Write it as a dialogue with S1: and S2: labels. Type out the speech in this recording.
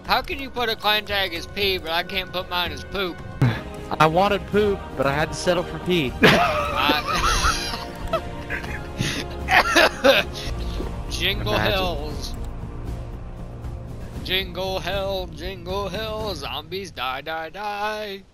S1: How can you put a clan tag as pee, but I can't put mine as poop?
S2: I wanted poop, but I had to settle for pee.
S1: Jingle
S2: Imagine.
S1: hills. Jingle hell, zombies die, die, die.